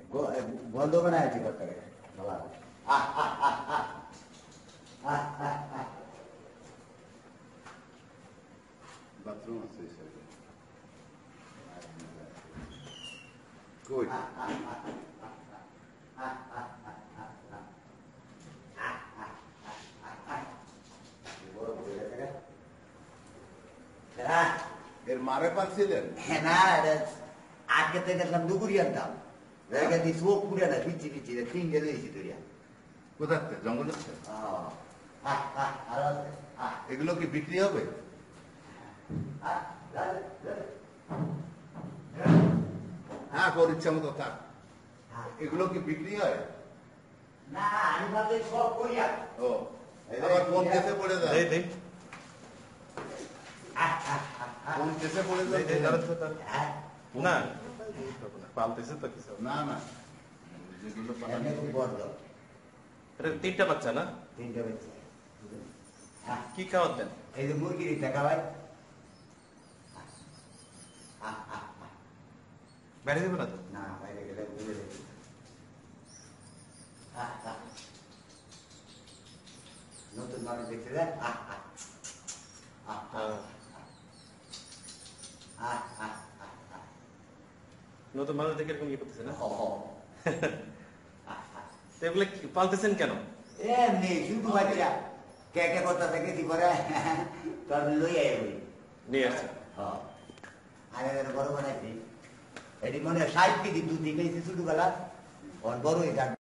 বন্ধ বানায় আছি করতে বাথরুম আছে কই এর মারে পাচ্ছিলেন না আজকে তো দেখলাম দুপুরি আনতাম চোখ পুরে না পিচ্ছি পিচ্ছি তিনটে দিয়েছি তুরিয়া কোথায় জঙ্গল এগুলো কি বিক্রি হবে হ্যাঁ তোর ইচ্ছা মতো থাক এগুলো কি বিক্রি হয় না আমি ভাবছি সব করিয়া ও আবার কোন কেসে পড়ে যায় কোন কেসে পড়ে যায় না পালতেছে তো কিছু না না যেগুলো খুব বড় এটা তিনটা বাচ্চা না তিনটে বাচ্চা কি খাওয়ার দেন এই যে মুরগির টাকা ভাই বাইরে দেবে না তো না বাইরে গেলে বুঝে দেখি নতুন মানুষ দেখতে দেন নতুন মানুষ দেখে এরকম ইয়ে করতেছে না এগুলো পালতেছেন কেন এমনি শুধু বাচ্চা কে কে করতে থাকে কি করে তোর লই আই নিয়ে আসছে আগে বড় বানাইছি এটি মনে হয় 60 কেজি দুধ দিয়েছি ছোটবেলা বড় হয়ে